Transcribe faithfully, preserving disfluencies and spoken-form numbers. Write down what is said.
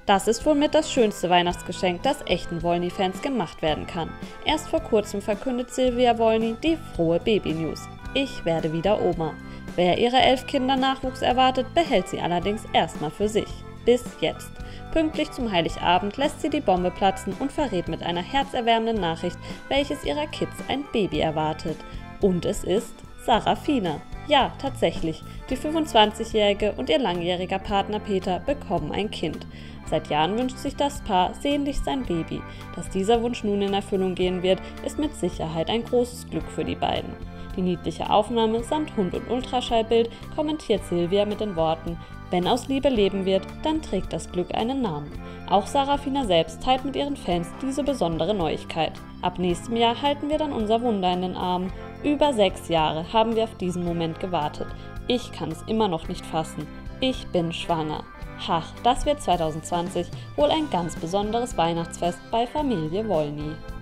Das ist wohl mit das schönste Weihnachtsgeschenk, das echten Wollny-Fans gemacht werden kann. Erst vor kurzem verkündet Silvia Wollny die frohe Baby-News. Ich werde wieder Oma. Wer ihre elf Kinder Nachwuchs erwartet, behält sie allerdings erstmal für sich. Bis jetzt. Pünktlich zum Heiligabend lässt sie die Bombe platzen und verrät mit einer herzerwärmenden Nachricht, welches ihrer Kids ein Baby erwartet. Und es ist Sarafina. Ja, tatsächlich. Die fünfundzwanzigjährige und ihr langjähriger Partner Peter bekommen ein Kind. Seit Jahren wünscht sich das Paar sehnlichst sein Baby. Dass dieser Wunsch nun in Erfüllung gehen wird, ist mit Sicherheit ein großes Glück für die beiden. Die niedliche Aufnahme samt Hund und Ultraschallbild kommentiert Silvia mit den Worten: Wenn aus Liebe Leben wird, dann trägt das Glück einen Namen. Auch Sarafina selbst teilt mit ihren Fans diese besondere Neuigkeit. Ab nächstem Jahr halten wir dann unser Wunder in den Armen. Über sechs Jahre haben wir auf diesen Moment gewartet. Ich kann es immer noch nicht fassen. Ich bin schwanger. Ach, das wird zwanzig zwanzig wohl ein ganz besonderes Weihnachtsfest bei Familie Wollny.